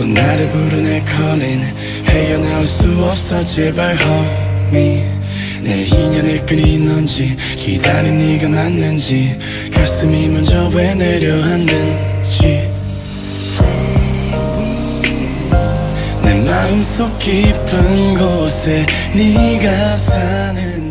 또 나를 부르네 calling. 헤어나올 수 없어 제발 homie. 내 인연의 끈이 넌지 기다린 네가 맞는지 가슴이 먼저 왜 내려앉는지 내 마음속 깊은 곳에 네가 사는